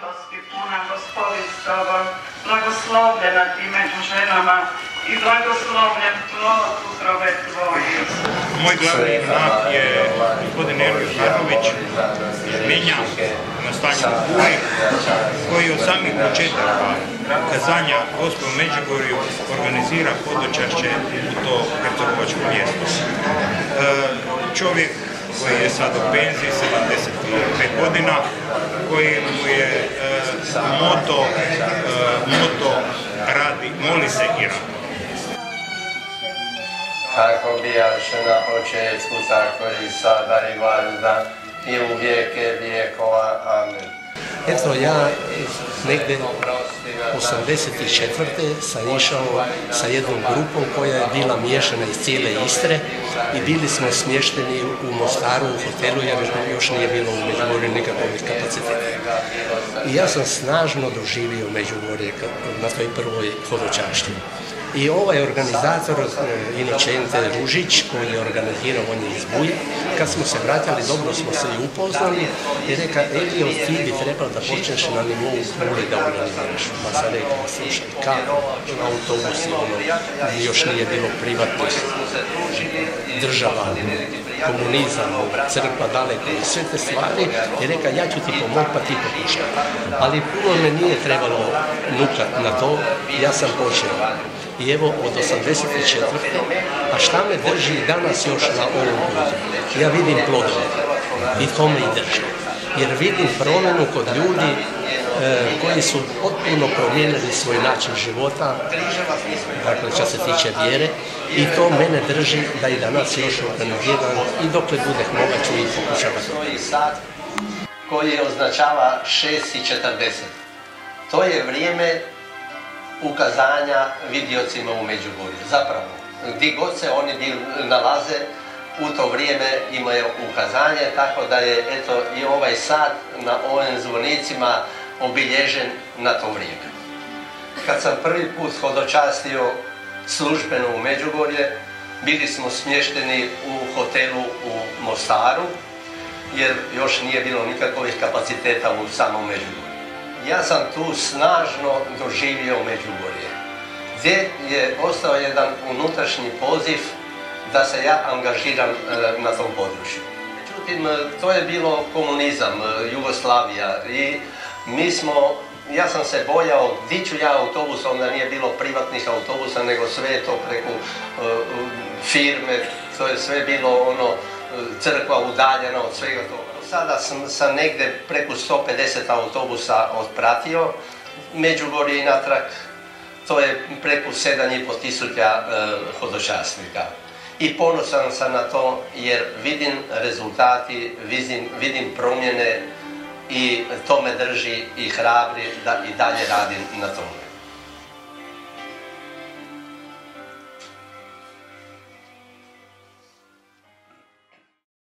svetosti puna Gospodin s tobom, blagoslovljena ti među ženama i blagoslovljen plod utrobe tvoje. Moj glavni junak je gospodin Elio Žarović iz Minja na stanju u Puli, koji od samih početaka kazanja Gospel u Međugorju organizira hodočašće u to hercegovačko mjesto. Čovjek koji je sad u penziji, 75 godina, koji mu je moto radi, moli se i radi. Kako bijaše na početku, tako i sada i valjda i u vijeke vijekova. Amen. Eto, ja negdje 1984. sam išao sa jednom grupom koja je bila miješana iz cijele Istre i bili smo smješteni u Mostaru u hotelu jer još nije bilo u Međugorju nikakvih kapaciteta. I ja sam snažno doživio Međugorje na toj prvoj hodočašći. I ovaj organizator, Inocente Ružić, koji je organizirao, on je iz Buje, kad smo se vratili, dobro smo se i upoznali i reka, Elio, ti bi trebalo da počneš na nivou Bule da organiziraš. Pa sam rekao, slušaj, kako autobusi, još nije bilo privatnih država, komunizam, crkva daleko i sve te stvari, i reka, ja ću ti pomoći pa ti pokušaj. Ali puno me nije trebalo nukat na to, ja sam počeo. I evo od 84. A šta me drži danas još na ovom putu? Ja vidim plodove i to me i drži. Jer vidim promjenu kod ljudi koji su potpuno promijenili svoj način života, dakle što se tiče vjere, i to mene drži da i danas još organiziram i dokle budeh moga ću i pokušavati. Koji označava 6:40. To je vrijeme ukazanja vidiocima u Međugorju. Zapravo, gdje god se oni nalaze, u to vrijeme imaju ukazanje, tako da je eto i ovaj sat na ovim zvonicima obilježen na to vrijeme. Kad sam prvi put hodočastio službeno u Međugorje, bili smo smješteni u hotelu u Mostaru, jer još nije bilo nikakvih kapaciteta u samom Međugorju. Ja sam tu snažno doživio Međugorje, gdje je ostao jedan unutrašnji poziv da se ja angažiram na tom području. Međutim, to je bilo komunizam, Jugoslavija i ja sam se bojao, di ću ja autobus, onda nije bilo privatnih autobusa, nego sve je to preko firme, to je sve bilo crkva udaljena od svega toga. Sada sam negdje preko 150 autobusa otpratio, Međugorje i natrag, to je preko 7.500 hodočasnika. I ponosan sam na to jer vidim rezultati, vidim promjene i to me drži i hrabri da i dalje radim na tome.